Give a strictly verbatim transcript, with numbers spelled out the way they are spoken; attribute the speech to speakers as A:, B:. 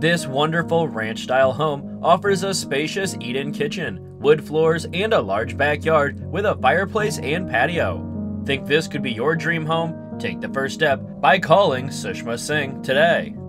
A: This wonderful ranch-style home offers a spacious eat-in kitchen, wood floors, and a large backyard with a fireplace and patio. Think this could be your dream home? Take the first step by calling Sushma Singh today.